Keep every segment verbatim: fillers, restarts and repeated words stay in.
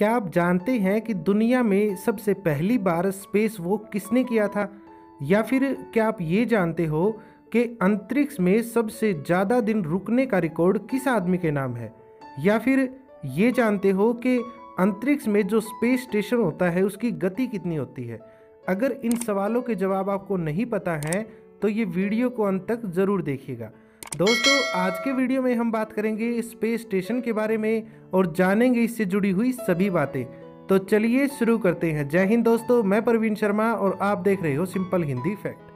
क्या आप जानते हैं कि दुनिया में सबसे पहली बार स्पेस वॉक किसने किया था? या फिर क्या आप ये जानते हो कि अंतरिक्ष में सबसे ज़्यादा दिन रुकने का रिकॉर्ड किस आदमी के नाम है? या फिर ये जानते हो कि अंतरिक्ष में जो स्पेस स्टेशन होता है उसकी गति कितनी होती है? अगर इन सवालों के जवाब आपको नहीं पता हैं तो ये वीडियो को अंत तक ज़रूर देखिएगा। दोस्तों, आज के वीडियो में हम बात करेंगे स्पेस स्टेशन के बारे में और जानेंगे इससे जुड़ी हुई सभी बातें। तो चलिए शुरू करते हैं। जय हिंद दोस्तों, मैं प्रवीण शर्मा और आप देख रहे हो सिंपल हिंदी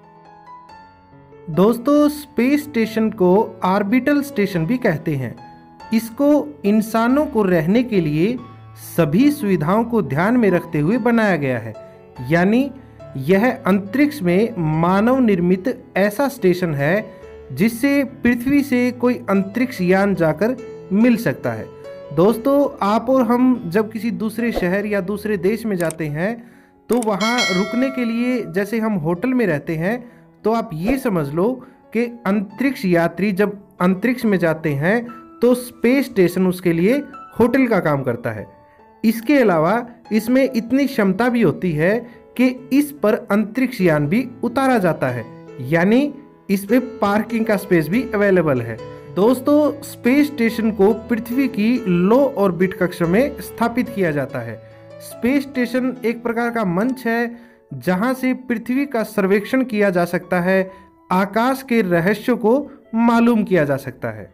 फैक्ट। दोस्तों, स्पेस स्टेशन को ऑर्बिटल स्टेशन भी कहते हैं। इसको इंसानों को रहने के लिए सभी सुविधाओं को ध्यान में रखते हुए बनाया गया है, यानी यह अंतरिक्ष में मानव निर्मित ऐसा स्टेशन है जिससे पृथ्वी से कोई अंतरिक्ष यान जाकर मिल सकता है। दोस्तों, आप और हम जब किसी दूसरे शहर या दूसरे देश में जाते हैं तो वहाँ रुकने के लिए जैसे हम होटल में रहते हैं, तो आप ये समझ लो कि अंतरिक्ष यात्री जब अंतरिक्ष में जाते हैं तो स्पेस स्टेशन उसके लिए होटल का काम करता है। इसके अलावा इसमें इतनी क्षमता भी होती है कि इस पर अंतरिक्ष यान भी उतारा जाता है, यानी इसमें पार्किंग का स्पेस भी अवेलेबल है। दोस्तों, स्पेस स्टेशन को पृथ्वी की लो ऑर्बिट कक्षा में स्थापित किया जाता है। स्पेस स्टेशन एक प्रकार का मंच है जहां से पृथ्वी का सर्वेक्षण किया जा सकता है, आकाश के रहस्यों को मालूम किया जा सकता है।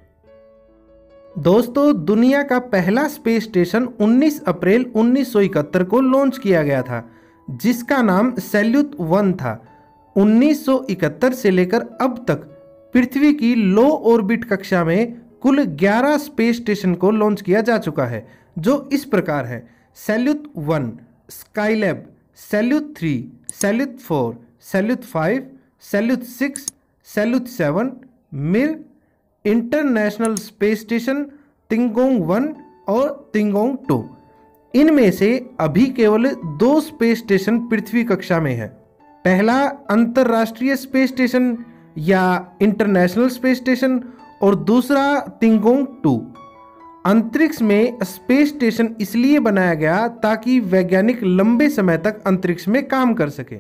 दोस्तों, दुनिया का पहला स्पेस स्टेशन उन्नीस अप्रैल उन्नीस सौ इकहत्तर को लॉन्च किया गया था, जिसका नाम सैल्यूट वन था। उन्नीस सौ इकहत्तर से लेकर अब तक पृथ्वी की लो ऑर्बिट कक्षा में कुल ग्यारह स्पेस स्टेशन को लॉन्च किया जा चुका है, जो इस प्रकार है: Salyut one, Skylab, Salyut three, Salyut four, Salyut five, Salyut six, Salyut seven, Mir, international space station, Tiangong one और तिंगोंग टू। इनमें से अभी केवल दो स्पेस स्टेशन पृथ्वी कक्षा में है। पहला अंतरराष्ट्रीय स्पेस स्टेशन या इंटरनेशनल स्पेस स्टेशन और दूसरा तिंगोंग टू। अंतरिक्ष में स्पेस स्टेशन इसलिए बनाया गया ताकि वैज्ञानिक लंबे समय तक अंतरिक्ष में काम कर सके।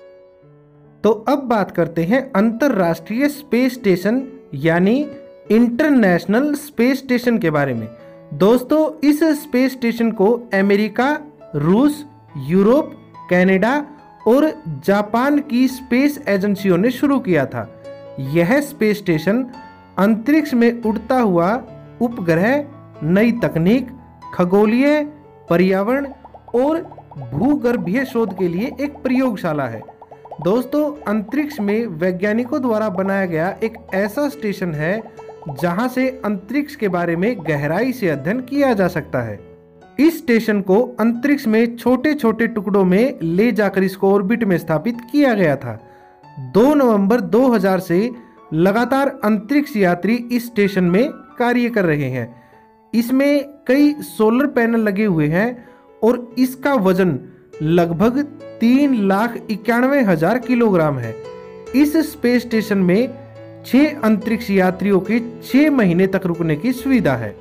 तो अब बात करते हैं अंतरराष्ट्रीय स्पेस स्टेशन यानी इंटरनेशनल स्पेस स्टेशन के बारे में। दोस्तों, इस स्पेस स्टेशन को अमेरिका, रूस, यूरोप, कनाडा और जापान की स्पेस एजेंसियों ने शुरू किया था। यह स्पेस स्टेशन अंतरिक्ष में उड़ता हुआ उपग्रह, नई तकनीक, खगोलीय, पर्यावरण और भूगर्भीय शोध के लिए एक प्रयोगशाला है। दोस्तों, अंतरिक्ष में वैज्ञानिकों द्वारा बनाया गया एक ऐसा स्टेशन है जहां से अंतरिक्ष के बारे में गहराई से अध्ययन किया जा सकता है। इस स्टेशन को अंतरिक्ष में छोटे छोटे टुकड़ों में ले जाकर इसको ऑर्बिट में स्थापित किया गया था। दो नवंबर दो हज़ार से लगातार अंतरिक्ष यात्री इस स्टेशन में कार्य कर रहे हैं। इसमें कई सोलर पैनल लगे हुए हैं और इसका वजन लगभग तीन लाख इक्यानवे हजार किलोग्राम है। इस स्पेस स्टेशन में छह अंतरिक्ष यात्रियों के छह महीने तक रुकने की सुविधा है।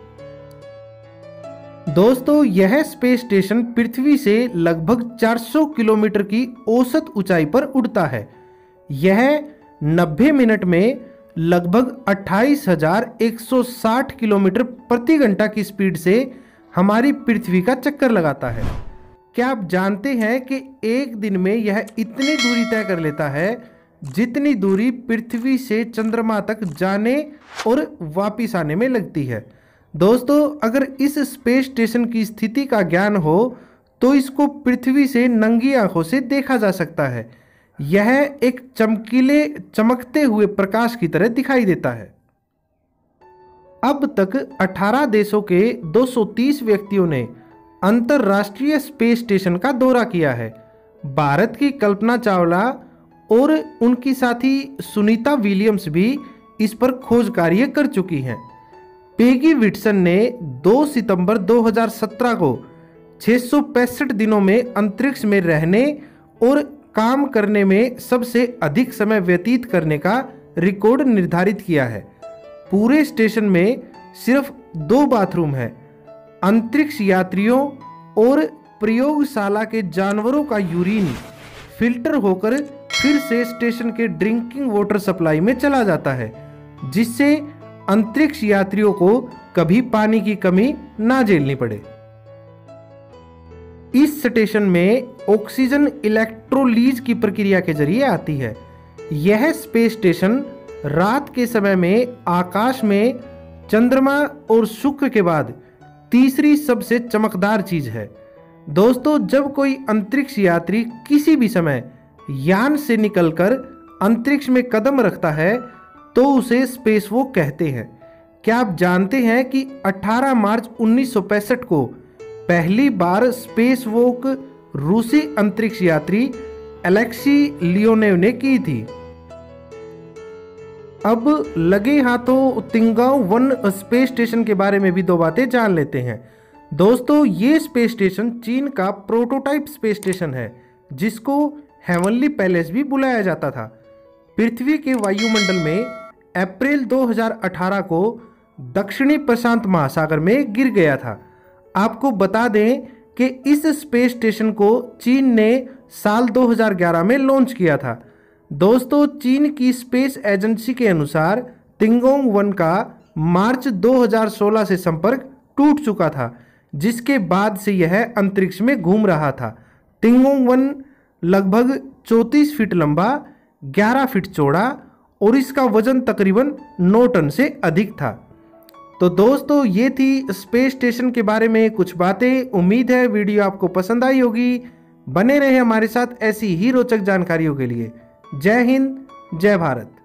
दोस्तों, यह स्पेस स्टेशन पृथ्वी से लगभग चार सौ किलोमीटर की औसत ऊंचाई पर उड़ता है। यह नब्बे मिनट में लगभग अट्ठाईस हजार एक सौ साठ किलोमीटर प्रति घंटा की स्पीड से हमारी पृथ्वी का चक्कर लगाता है। क्या आप जानते हैं कि एक दिन में यह इतनी दूरी तय कर लेता है जितनी दूरी पृथ्वी से चंद्रमा तक जाने और वापिस आने में लगती है? दोस्तों, अगर इस स्पेस स्टेशन की स्थिति का ज्ञान हो तो इसको पृथ्वी से नंगी आंखों से देखा जा सकता है। यह एक चमकीले चमकते हुए प्रकाश की तरह दिखाई देता है। अब तक अठारह देशों के दो सौ तीस व्यक्तियों ने अंतरराष्ट्रीय स्पेस स्टेशन का दौरा किया है। भारत की कल्पना चावला और उनकी साथी सुनीता विलियम्स भी इस पर खोज कार्य कर चुकी हैं। पेगी विट्सन ने दो सितंबर दो हज़ार सत्रह को छह सौ पैंसठ दिनों में अंतरिक्ष में रहने और काम करने में सबसे अधिक समय व्यतीत करने का रिकॉर्ड निर्धारित किया है। पूरे स्टेशन में सिर्फ दो बाथरूम हैं। अंतरिक्ष यात्रियों और प्रयोगशाला के जानवरों का यूरिन फिल्टर होकर फिर से स्टेशन के ड्रिंकिंग वाटर सप्लाई में चला जाता है, जिससे अंतरिक्ष यात्रियों को कभी पानी की कमी ना झेलनी पड़े। इस स्टेशन में ऑक्सीजन इलेक्ट्रोलीज की प्रक्रिया के जरिए आती है। यह स्पेस स्टेशन रात के समय में आकाश में चंद्रमा और शुक्र के बाद तीसरी सबसे चमकदार चीज है। दोस्तों, जब कोई अंतरिक्ष यात्री किसी भी समय यान से निकलकर अंतरिक्ष में कदम रखता है तो उसे स्पेस वॉक कहते हैं। क्या आप जानते हैं कि अठारह मार्च उन्नीस सौ पैंसठ को पहली बार स्पेस वॉक रूसी अंतरिक्ष यात्री एलेक्सी लियोनेव ने की थी। अब लगे हाथों तिंगाओ वन स्पेस स्टेशन के बारे में भी दो बातें जान लेते हैं। दोस्तों, ये स्पेस स्टेशन चीन का प्रोटोटाइप स्पेस स्टेशन है, जिसको हेवनली पैलेस भी बुलाया जाता था। पृथ्वी के वायुमंडल में अप्रैल दो हज़ार अठारह को दक्षिणी प्रशांत महासागर में गिर गया था। आपको बता दें कि इस स्पेस स्टेशन को चीन ने साल दो हज़ार ग्यारह में लॉन्च किया था। दोस्तों, चीन की स्पेस एजेंसी के अनुसार तिंगोंग वन का मार्च दो हज़ार सोलह से संपर्क टूट चुका था, जिसके बाद से यह अंतरिक्ष में घूम रहा था। तिंगोंग वन लगभग चौंतीस फीट लंबा, ग्यारह फीट चौड़ा और इसका वजन तकरीबन नौ टन से अधिक था। तो दोस्तों, ये थी स्पेस स्टेशन के बारे में कुछ बातें। उम्मीद है वीडियो आपको पसंद आई होगी। बने रहे हमारे साथ ऐसी ही रोचक जानकारियों के लिए। जय हिंद, जय भारत।